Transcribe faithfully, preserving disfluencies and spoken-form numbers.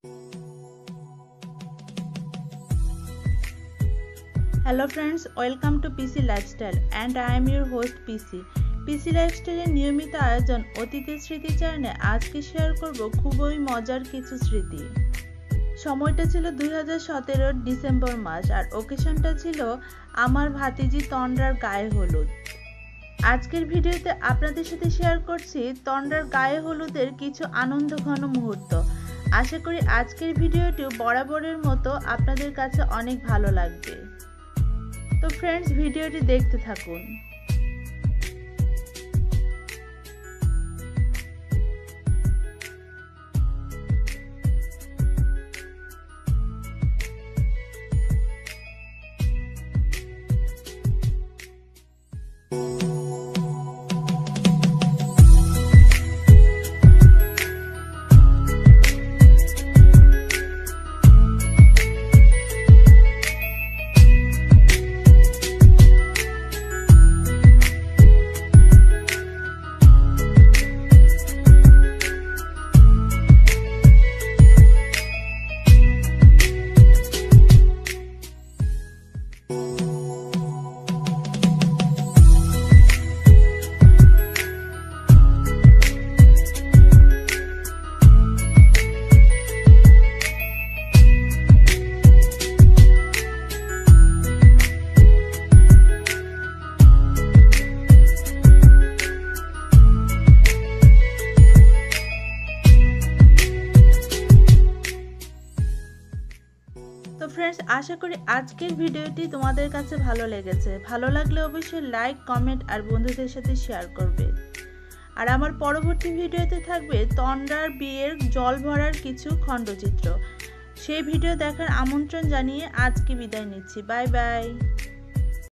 Hello friends, welcome to P C Lifestyle and I am your host P C. P C Lifestyle এর নিয়মিত আয়োজন অতীতের স্মৃতিচারণে আজকে share করব খুবই মজার কিছু স্মৃতি। সময়টা ছিল দুই হাজার সতেরো ডিসেম্বর মাস আর ওকেশনটা ছিল আমার ভাতিজি তন্দ্রার গায়ে হলুদ। আজকের ভিডিওতে আপনাদের সাথে শেয়ার করছি তন্দ্রার গায়ে হলুদের কিছু আনন্দঘন মুহূর্ত। আশা করি আজকের ভিডিওটি বরাবরের মতো আপনাদের কাছে অনেক ভালো লাগবে। তো ফ্রেন্ডস, ভিডিওটি দেখতে থাকুন। তো ফ্রেন্ডস, আশা করি আজকের ভিডিওটি তোমাদের কাছে ভালো লেগেছে। ভালো লাগলে অবশ্যই লাইক, কমেন্ট আর বন্ধুদের সাথে শেয়ার করবে। আর আমার পরবর্তী ভিডিওতে থাকবে তন্দ্রার বিয়ের জল ভরার কিছু খণ্ডচিত্র। সেই ভিডিও দেখার আমন্ত্রণ জানিয়ে আজকে বিদায় নিচ্ছি। Bye by.